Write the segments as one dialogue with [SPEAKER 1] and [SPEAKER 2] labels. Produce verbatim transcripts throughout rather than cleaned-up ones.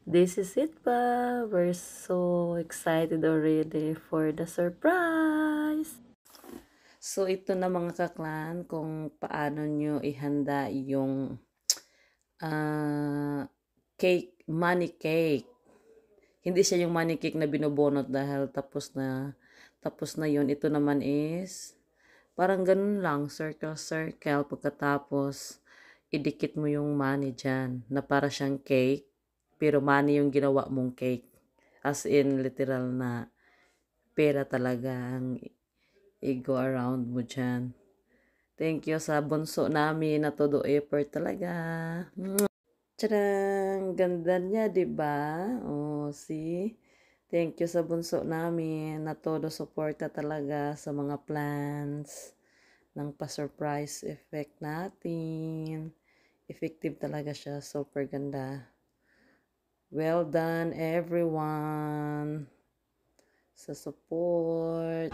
[SPEAKER 1] This is it pa. We're so excited already for the surprise. So, ito na mga kaklan kung paano nyo ihanda yung ah, cake, money cake. Hindi siya yung money cake na binubonot dahil tapos na, tapos na yun. Ito naman is, parang ganun lang, circle, circle. Pagkatapos, idikit mo yung money dyan, na para siyang cake. Pero money yung ginawa mong cake. As in, literal na pera talaga ang i-go around mo dyan. Thank you sa bunso namin na todo effort talaga. Tadang! Ganda niya, diba? Oh, see? Thank you sa bunso namin na todo suporta talaga sa mga plans ng pa-surprise effect natin. Effective talaga siya. Super ganda. Well done, everyone, sa support.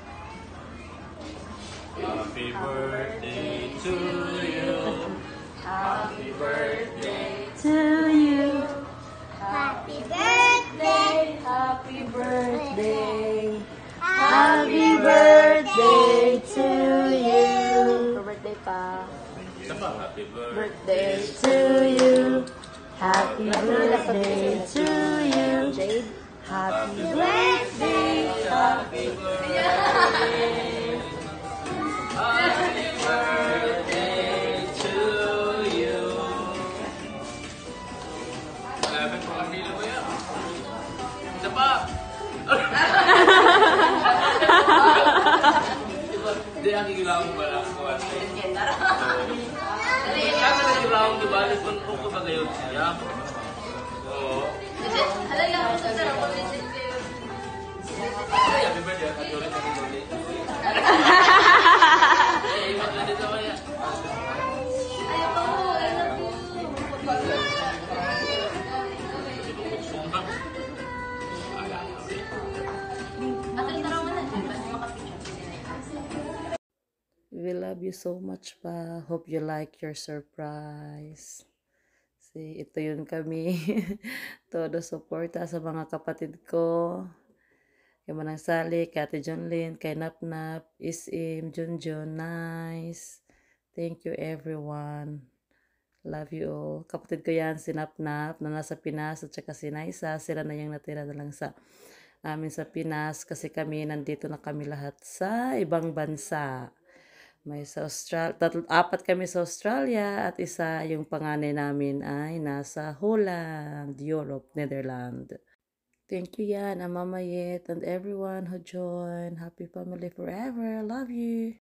[SPEAKER 2] Happy birthday to you. Happy birthday
[SPEAKER 1] To you.
[SPEAKER 3] Happy birthday,
[SPEAKER 1] Happy birthday.
[SPEAKER 3] happy birthday
[SPEAKER 1] to you.
[SPEAKER 3] birthday pa.
[SPEAKER 2] Sapa, happy birthday.
[SPEAKER 1] Birthday to you. Happy birthday to you.
[SPEAKER 3] Jade.
[SPEAKER 1] Happy
[SPEAKER 3] Birthday,
[SPEAKER 2] Happy birthday. Happy birthday to you. Malapit mo kami mo yan. Sapa. Hindi, ang igilang mo pala. Kami na igilang mo, diba? Kung ko ba kayo siya? Oo. Ay, happy birthday. Happy birthday.
[SPEAKER 1] We love you so much pa. Hope you like your surprise. See, ito yun kami. Todo suporta sa mga kapatid ko. Kay Manang Sally, kay Ate Jonlyn, kay Napnap, Isim, Junjun, nice. Thank you everyone. Love you all. Kapatid ko yan, si Napnap, na nasa Pinas, at saka si Naisa. Sila na yung natira na lang sa amin sa Pinas kasi kami nandito na kami lahat sa ibang bansa. May sa Australia, tatlo, apat kami sa Australia at isa yung panganay namin ay nasa Holland, Europe, Netherlands. Thank you yan, Mama Yet, and everyone who joined. Happy family forever. Love you.